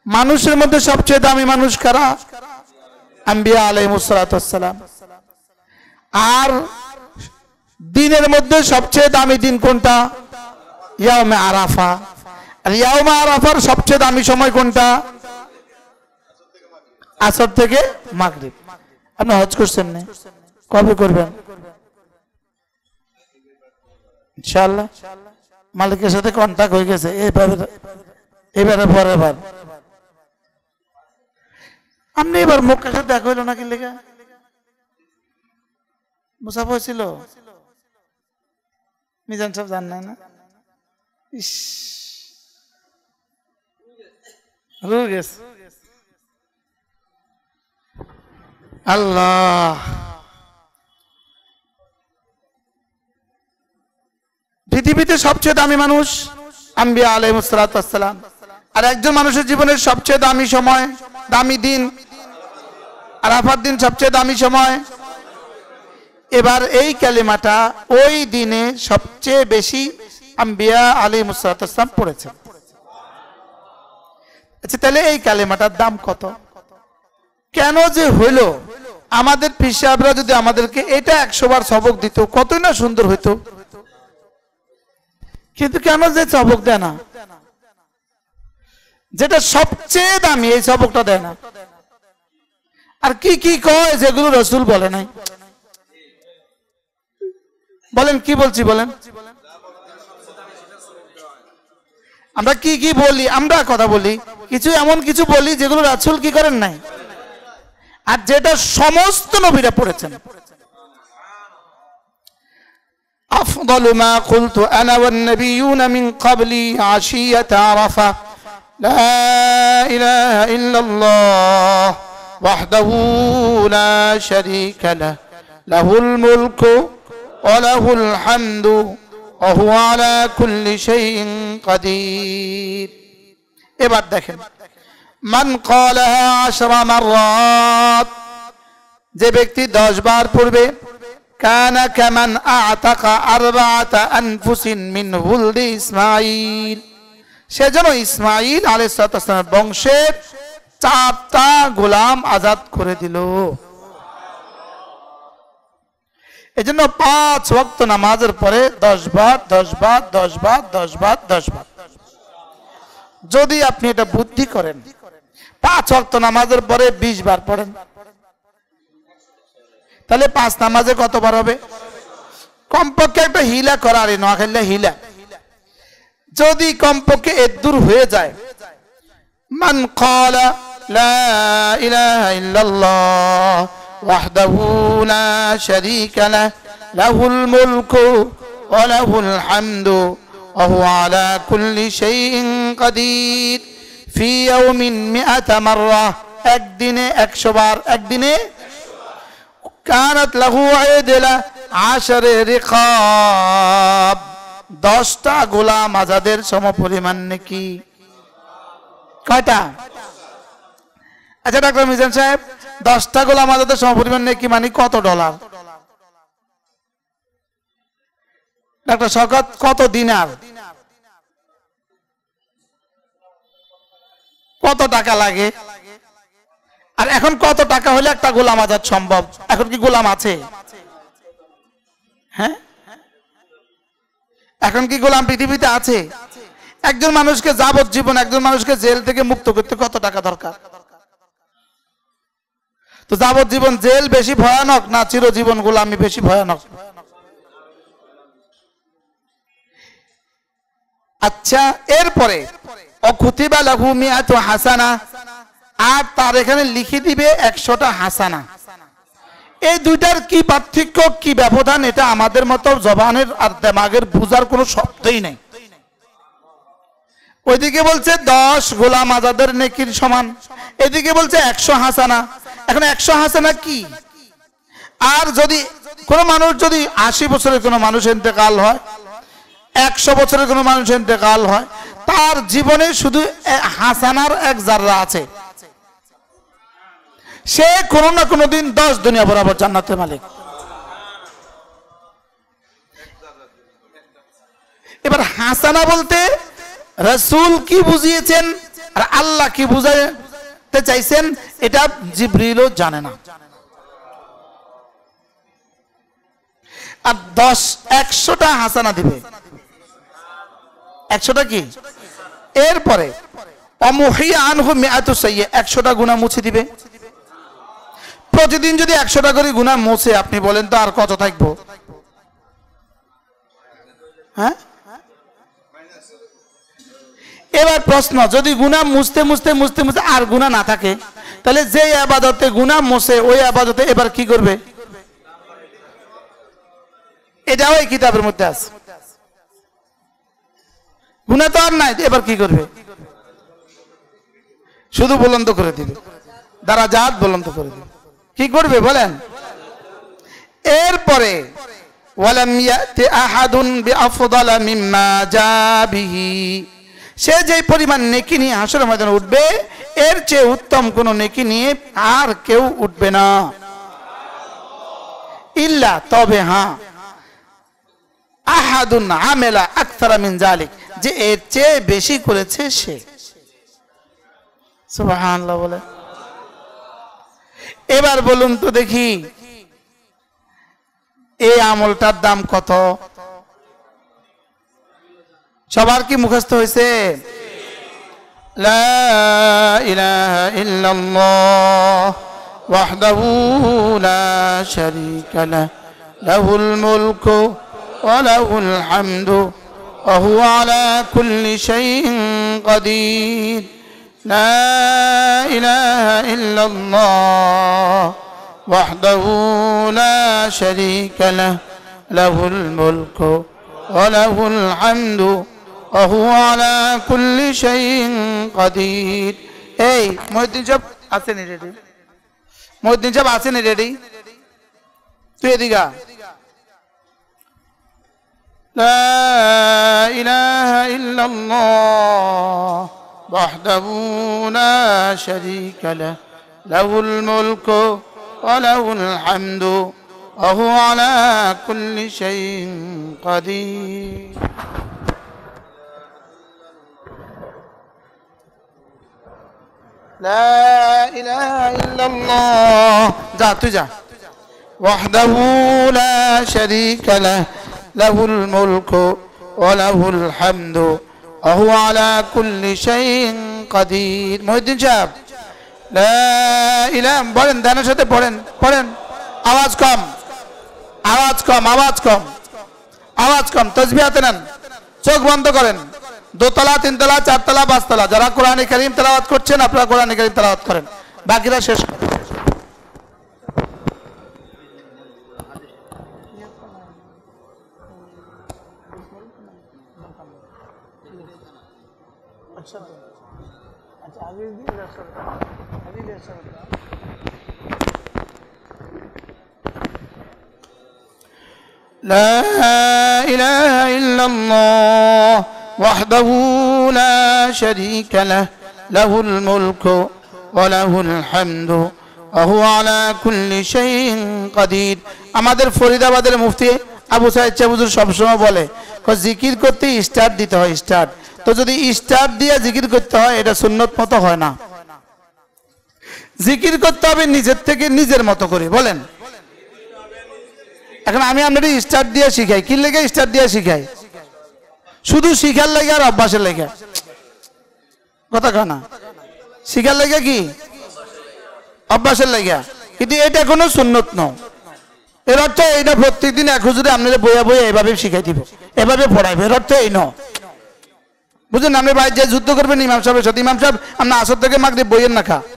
মানুষের মধ্যে সবচেয়ে দামি মানুষ কারা? আম্বিয়া আলাইহিস সালাতু ওয়াস সালাম। আর দিনের মধ্যে সবচেয়ে দামি দিন কোনটা? ইয়াউমে আরাফা। আর ইয়াউমে আরাফার সবচেয়ে দামি সময় কোনটা? আসর থেকে মাগরিব। আপনি হজ করছেন না? কবে করবেন? ইনশাআল্লাহ। মালিকের সাথে কন্টাক্ট হয়ে গেছে, এবারে পরের বার। আপনি এবার মক্কার সাথে দেখা হইল নাকি লেখা? মুসাফা ছিল মিজান সাহেব, জান না? ইস, রয়ে গেছে। আল্লাহ, পৃথিবীতে সবচেয়ে দামি মানুষ আম্বিয়া আলাইহিস সালাতু ওয়াস সালাম। আর একজন মানুষের জীবনের সবচেয়ে দামি সময়, দামি দিন আরাফার দিন, সবচেয়ে দামি সময়। এবার এই কালিমাটা ওই দিনে সবচেয়ে বেশি আম্বিয়া আলাইহিস সালাতু ওয়াস সালাম পড়েছেন। আচ্ছা, তাহলে এই কালিমাটার দাম কত? কেন যে হইল? আমাদের পীর সাহেবরা যদি আমাদেরকে এটা 100 বার সবক দিত, কতই না সুন্দর হইতো। কিন্তু কেন যে সবক দেয় না? যেটা সবচেয়ে দামি এই সবকটা দেয় না। আর কি কি কয় যেগুলো রাসূল বলে নাই? বলেন, কি বলছি বলেন? আমরা কি কি বলি? আমরা কথা বলি, কিছু এমন কিছু বলি যেগুলো রাসূল কি করেন নাই, আর যেটা সমস্ত নবীরা পড়েছেন। أفضل ما قلت أنا والنبيون من قبلي عشية عرفة لا إله إلا الله وحده لا شريك له له الملك وله الحمد وهو على كل شيء قدير. এবার দেখেন, মান قالها 10 مرات, যে ব্যক্তি 10 বার পড়বে, কানা কামান আতাকা 4 আনফুসিন মিন ওয়ালদি ইসমাঈল, সে যেন ইসমাঈল আলাইহিস সালামের বংশের 4টা গোলাম আজাদ করে দিল। এজন্য 5 ওয়াক্ত নামাজের পরে 10 বার 10 বার 10 বার 10 বার 10 বার, যদি আপনি এটা বুদ্ধি করেন, 5 ওয়াক্ত নামাজের পরে 20 বার পড়েন, তাহলে 5 নামাজে কতবার হবে? কমপক্ষে একটা হিলা করার, নোয়াখালী হিলা যদি কমপক্ষে এদূর হয়ে যায়, মান ক্বালা লা ইলাহা ইল্লাল্লাহ ওয়াহদাহু লা শারীকা লাহু লাহুল মুলকু ওয়া লাহুল হামদু ওয়া হুয়া আলা কুল্লি শাইইন কাদির ফি ইয়াউমিন 100 মাররা, একদিনে 100 বার, একদিনে কানাত লাহু আইদিলা 10 রিকাব, 10টা গোলাম আজাদের সমপরিমাণ নাকি? কয়টা? আচ্ছা ডাক্তার মিজান সাহেব, 10টা গোলাম আজাদের সমপরিমাণ নাকি মানে কত ডলার? ডাক্তার শওকত, কত দিনার? কত টাকা লাগে? আর এখন কত টাকা হলে একটা গোলাম আজাদ সম্ভব? এখন কি গোলাম আছে? হ্যাঁ, এখন কি গোলাম পৃথিবীতে আছে? একজন মানুষকে যাবজ্জীবন, একজন মানুষকে জেল থেকে মুক্ত করতে কত টাকা দরকার? তো যাবজ্জীবন জেল বেশি ভয়ানক না চিরজীবন গোলামি বেশি ভয়ানক? আচ্ছা, এরপরে অকুতিবা লাহু মিআতু হাসানা, আর তার এখানে লিখে দিবে 100টা হাসানা। এই দুইটার কি পার্থক্য, কি ব্যবধান? এটা আমাদের মতো জবানের আর দিমাগের বুঝার কোনো শব্দই নাই। ওইদিকে বলছে 10 গোলাম আজাদের নেকির সমান, এদিকে বলছে 100 হাসানা। এখন 100 হাসানা কি? আর যদি কোনো মানুষ, যদি 80 বছরের কোনো মানুষ ইন্তেকাল হয়, 100 বছরের কোনো মানুষ ইন্তেকাল হয়, তার জীবনে শুধু হাসানার 1 জাররা আছে, সে কোনো না কোনো দিন 10 দুনিয়া বরাবর জান্নাতের মালিক। এবার হাসানা বলতে রাসূল কি বুঝিয়েছেন আর আল্লাহ কি বুঝাইতে চাইছেন এটা জিবরিলও জানে না। আর 100টা হাসানা দিবে, 100টা কি, এরপরে অমুহিয়া আনহু মিআতু সাইয়্যা, 100টা গুনাহ মুছে দিবে। প্রতিদিন যদি 100টা করে গুনাহ মুছে, আপনি বলেন তো আর কত থাকবো? হ্যাঁ, এবার প্রশ্ন, যদি গুনাহ মুছতে মুছতে মুছতে মুছতে আর গুনাহ না থাকে, তাহলে যে ইবাদতে গুনাহ মুছে ওই ইবাদতে এবার কি করবে? এটাও এই কিতাবের মধ্যে আছে। গুনাহ তো আর নাই, এবার কি করবে? শুধু বুলন্দ করে দিবে, দারাজাত বুলন্দ করে দিবে। কি করবে বলেন? এরপরে ওয়ালাম ইয়াতি আহাদুন বিআফদালা মিম্মা জা বিহি, সে যে পরিমাণ নেকি নিয়ে হাসরের ময়দানে উঠবে, এর চেয়ে উত্তম কোন নেকি নিয়ে আর কেউ উঠবে না। ইল্লা, তবে হ্যাঁ, আহাদুন আমেলা আকতারা মিন যালিক, যে এর চেয়ে বেশি করেছে সে। সুবহানাল্লাহ বলে। এবার বলুন তো দেখি, এই আমলটার দাম কত? সবার কি মুখস্থ হয়েছে? লা ইলাহা ইল্লাল্লাহ ওয়াহদাহু লা শারীকা লাহু লাহুল মুলকু ওয়া লাহুল হামদু ওয়া হুয়া আলা কুল্লি শাইইন কাদির। লা ইলাহা ইল্লাল্লাহ ওয়াহদাহু লা শারীকা লাহু লাহুল মুলকু ওয়া লাহুল হামদু ওয়া হুয়া আলা কুল্লি শাইইন কাদির। এই মুয়াজ্জিন সাহেব আছেন রেডি? মুয়াজ্জিন সাহেব আছেন রেডি? তুই এদিকে আ। লা ইলাহা ইল্লাল্লাহ ওয়াহদাহু লা শারীকা লাহু লাহুল মুলকু ওয়া লাহুল হামদু ওয়া হুয়া আলা কুল্লি শাইইন কাদির। লা ইলাহা ইল্লাল্লাহ, যা তুই যা। ওয়াহদাহু লা শারীকা লাহু লাহুল মুলকু ওয়া লাহুল হামদু ওয়া হুয়া আলা কুল্লি শাইইন কাদির। মুয়াজ্জিন সাহেব লা ইলাহা বলেন, ধ্যানের সাথে পড়েন, পড়েন। আওয়াজ কম, আওয়াজ কম, আওয়াজ কম, আওয়াজ কম। তাসবিহ হাতে নেন, চোখ বন্ধ করেন। 2 তলা 3 তলা 4 তলা 5 তলা যারা কোরআনে কারীম তেলাওয়াত করছেন, আপনারা কোরআনে কারীম তেলাওয়াত করেন, বাকিরা শেষ করেন। لا إله إلا الله وحده لا شريك له له الملك وله الحمد وهو على كل شيء قدير। আমাদের ফরিদাবাদের মুফতি আবু সাইদ চাবুজুর সবসময় বলে, জিকির করতে স্টার্ট দিতে হয়, স্টার্ট। তো যদি স্টার্ট দিয়ে জিকির করতে হয়, এটা সুন্নত মতো হয় না। জিকির করতে হবে নিজের থেকে, নিজের মতো করে। বলেন, এখন আমি আপনাদের স্টার্ট দিয়ে শিখাই, কি লেগে স্টার্ট দিয়ে শিখাই? শুধু শিখার লেগে আর অভ্যাসের লেগে, কথা কয় না? শিখার লেগে কি অভ্যাসের লেগে, কিন্তু এটা কোনো সুন্নত নয়। এর অর্থ এইটা প্রত্যেকদিন এক হুজুরে আপনাদের বইয়া বইয়া এভাবে শিখাই দিব, এভাবে পড়াইবে, এর অর্থ এই নয়। বুঝলেন? আপনি বাইরে যে যুদ্ধ করবেন ইমাম সাহেবের সাথে, ইমাম সাহেব আপনার আসর থেকে মাগরিব বইয়ের না খা,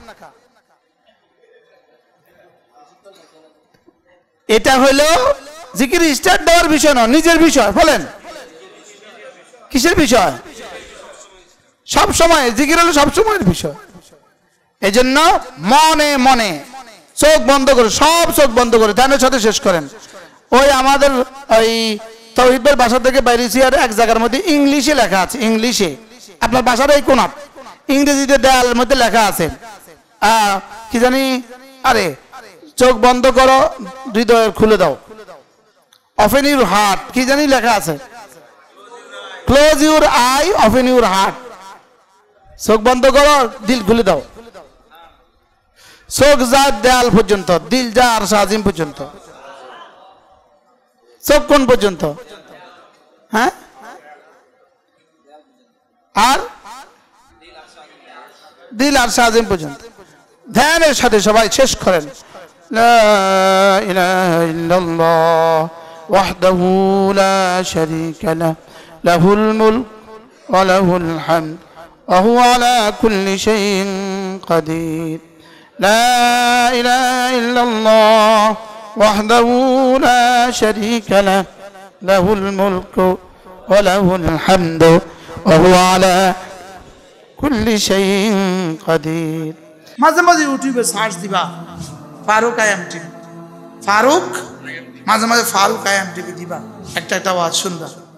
এটা হইলো জিকির স্টার্ট দেওয়ার বিষয় নয়, নিজের বিষয়। বলেন, কিসের বিষয়? সব সময় জিকির হলো সব সময়ের বিষয়। এই জন্য মনে মনে চোখ বন্ধ করে, সব চোখ বন্ধ করে ধ্যানের সাথে শেষ করেন। ওই আমাদের ওই তৌহিদের বাসা থেকে বাইরেছি, আর এক জায়গার মধ্যে ইংলিশে লেখা আছে, ইংলিশে, আপনার বাসার এই কোনাত ইংরেজিতে দেয়ালের মধ্যে লেখা আছে, কি জানি, আরে চোখ বন্ধ করো, হৃদয় খুলে দাও, ওপেন ইউর হার্ট, কি জানি লেখা আছে, close your eye open your heart. চোখ বন্ধ করো, দিল খুলে দাও। চোখ যা দেয়াল পর্যন্ত, দিল যা আরশ আজিম পর্যন্ত। চোখ কোন পর্যন্ত? হ্যাঁ, আর দিল আরশ আজিম পর্যন্ত। ধ্যানের সাথে সবাই শেষ করেন, লা ইলাহা ইল্লাল্লাহ ওয়াহদাহু লা শারীকা লাহু লাহুল মুলক ওয়া লাহুল হামদ ওয়া হুয়া আলা কুল্লি শাইইন কাদির। লা ইলাহা ইল্লাল্লাহ ওয়াহদাহু লা শারীকা লাহু লাহুল মুলক ওয়া লাহুল হামদ ওয়া হুয়া আলা কুল্লি শাইইন কাদির। মাঝে মাঝে ইউটিউবে সার্চ দিবা ফারুক আয়াম টিভি, ফারুক, মাঝে মাঝে ফারুক আয়াম টিভি দিবা, একটা ওয়াজ শুনবা।